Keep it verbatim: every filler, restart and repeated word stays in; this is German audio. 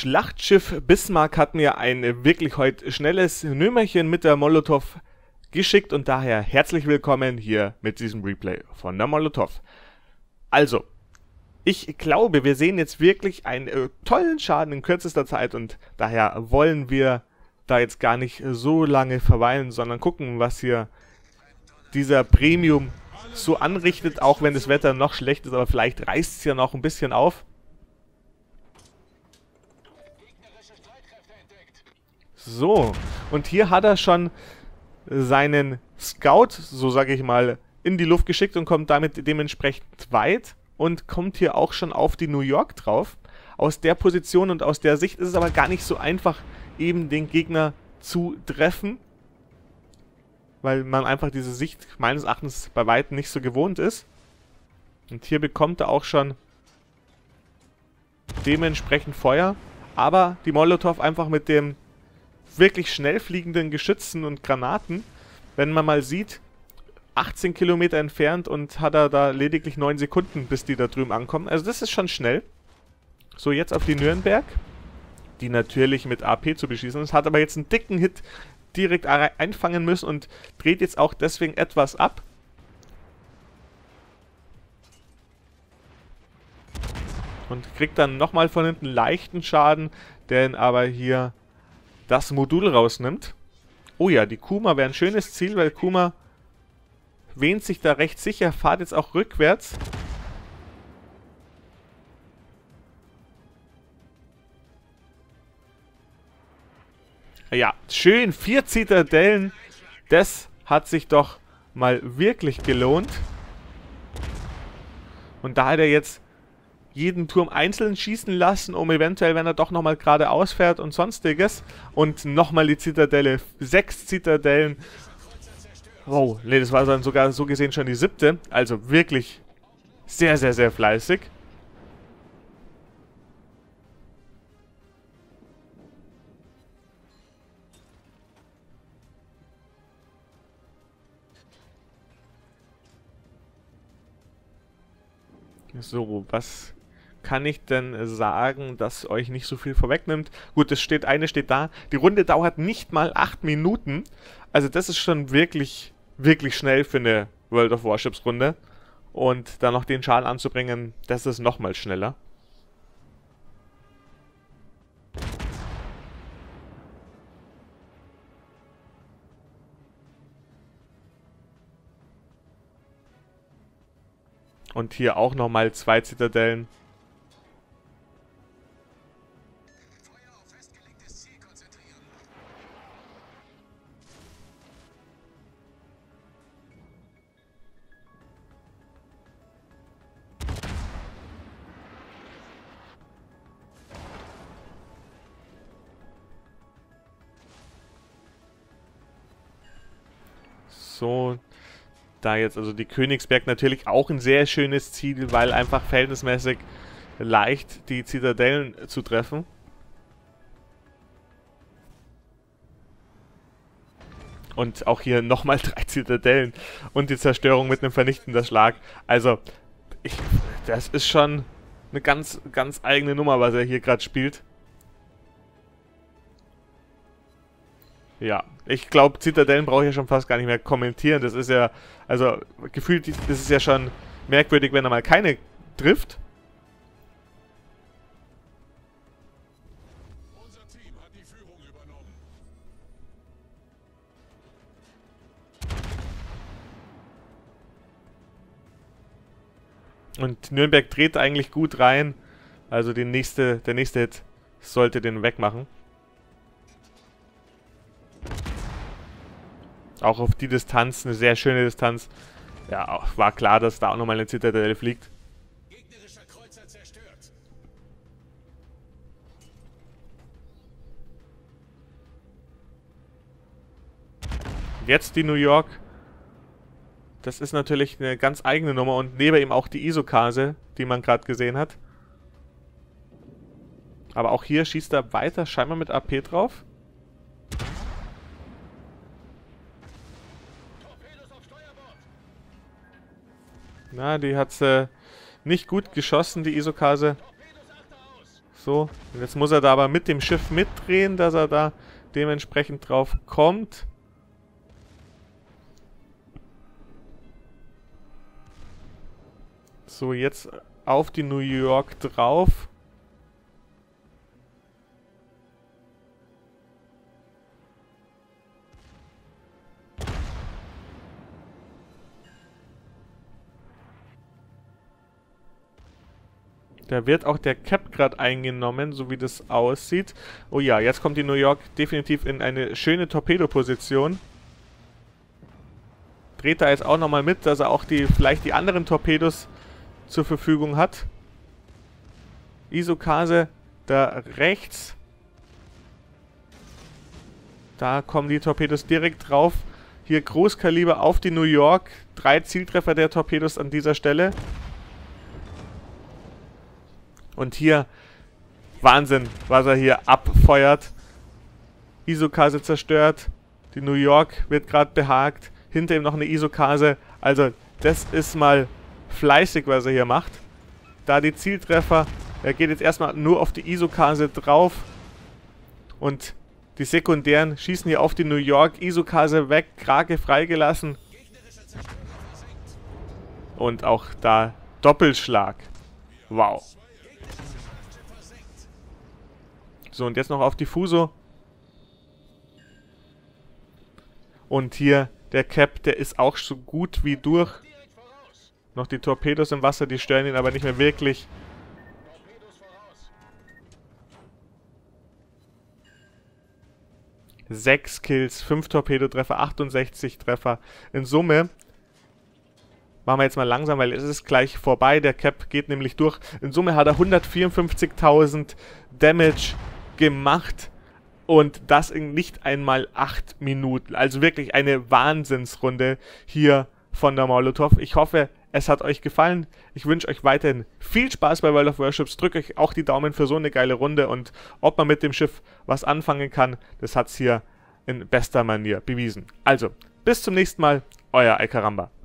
Schlachtschiff Bismarck hat mir ein wirklich heute schnelles Nömerchen mit der Molotow geschickt und daher herzlich willkommen hier mit diesem Replay von der Molotow. Also, ich glaube, wir sehen jetzt wirklich einen äh, tollen Schaden in kürzester Zeit und daher wollen wir da jetzt gar nicht so lange verweilen, sondern gucken, was hier dieser Premium so anrichtet, auch wenn das Wetter noch schlecht ist, aber vielleicht reißt es ja noch ein bisschen auf. So, und hier hat er schon seinen Scout, so sage ich mal, in die Luft geschickt und kommt damit dementsprechend weit und kommt hier auch schon auf die New York drauf. Aus der Position und aus der Sicht ist es aber gar nicht so einfach, eben den Gegner zu treffen, weil man einfach diese Sicht meines Erachtens bei weitem nicht so gewohnt ist. Und hier bekommt er auch schon dementsprechend Feuer, aber die Molotow einfach mit dem wirklich schnell fliegenden Geschützen und Granaten, wenn man mal sieht, achtzehn Kilometer entfernt und hat er da lediglich neun Sekunden, bis die da drüben ankommen. Also das ist schon schnell. So, jetzt auf die Nürnberg, die natürlich mit A P zu beschießen ist, hat aber jetzt einen dicken Hit direkt einfangen müssen und dreht jetzt auch deswegen etwas ab. Und kriegt dann nochmal von hinten leichten Schaden, der aber hier das Modul rausnimmt. Oh ja, die Kuma wäre ein schönes Ziel, weil Kuma wähnt sich da recht sicher, fahrt jetzt auch rückwärts. Ja, schön, vier Zitadellen, das hat sich doch mal wirklich gelohnt. Und da hat er jetzt jeden Turm einzeln schießen lassen, um eventuell, wenn er doch nochmal geradeaus fährt und sonstiges. Und nochmal die Zitadelle, sechs Zitadellen. Oh, ne, das war dann sogar so gesehen schon die siebte. Also wirklich sehr, sehr, sehr fleißig. So, was kann ich denn sagen, dass euch nicht so viel vorwegnimmt? Gut, es steht, eine steht da. Die Runde dauert nicht mal acht Minuten. Also das ist schon wirklich, wirklich schnell für eine World of Warships Runde. Und dann noch den Schaden anzubringen, das ist nochmal schneller. Und hier auch nochmal zwei Zitadellen. So, da jetzt also die Königsberg natürlich auch ein sehr schönes Ziel, weil einfach verhältnismäßig leicht die Zitadellen zu treffen. Und auch hier nochmal drei Zitadellen und die Zerstörung mit einem vernichtenden Schlag. Also, ich, das ist schon eine ganz, ganz eigene Nummer, was er hier gerade spielt. Ja, ich glaube, Zitadellen brauche ich ja schon fast gar nicht mehr kommentieren. Das ist ja, also gefühlt, das ist ja schon merkwürdig, wenn er mal keine trifft. Unser Team hat die Führung übernommen. Und Nürnberg dreht eigentlich gut rein. Also die nächste, der nächste Hit sollte den wegmachen. Auch auf die Distanz, eine sehr schöne Distanz. Ja, war klar, dass da auch nochmal eine Zitadelle fliegt. Gegnerischer Kreuzer zerstört. Jetzt die New York. Das ist natürlich eine ganz eigene Nummer und neben ihm auch die Isokase, die man gerade gesehen hat. Aber auch hier schießt er weiter, scheinbar mit A P drauf. Na, die hat äh, nicht gut geschossen, die Isokase. So, und jetzt muss er da aber mit dem Schiff mitdrehen, dass er da dementsprechend drauf kommt. So, jetzt auf die New York drauf. Da wird auch der Cap gerade eingenommen, so wie das aussieht. Oh ja, jetzt kommt die New York definitiv in eine schöne Torpedoposition. Dreht da jetzt auch nochmal mit, dass er auch die vielleicht die anderen Torpedos zur Verfügung hat. Isokase da rechts. Da kommen die Torpedos direkt drauf. Hier Großkaliber auf die New York. Drei Zieltreffer der Torpedos an dieser Stelle. Und hier, Wahnsinn, was er hier abfeuert. Isokase zerstört. Die New York wird gerade behagt. Hinter ihm noch eine Isokase. Also, das ist mal fleißig, was er hier macht. Da die Zieltreffer. Er geht jetzt erstmal nur auf die Isokase drauf. Und die Sekundären schießen hier auf die New York. Isokase weg, Krake freigelassen. Und auch da Doppelschlag. Wow. So, und jetzt noch auf die Fuso. Und hier der Cap, der ist auch so gut wie durch. Noch die Torpedos im Wasser, die stören ihn aber nicht mehr wirklich. Sechs Kills, fünf Torpedotreffer, achtundsechzig Treffer. In Summe machen wir jetzt mal langsam, weil es ist gleich vorbei. Der Cap geht nämlich durch. In Summe hat er hundertvierundfünfzigtausend Damage gemacht. Und das in nicht einmal acht Minuten. Also wirklich eine Wahnsinnsrunde hier von der Molotov. Ich hoffe, es hat euch gefallen. Ich wünsche euch weiterhin viel Spaß bei World of Warships. Drückt euch auch die Daumen für so eine geile Runde. Und ob man mit dem Schiff was anfangen kann, das hat es hier in bester Manier bewiesen. Also, bis zum nächsten Mal. Euer Alcaramba.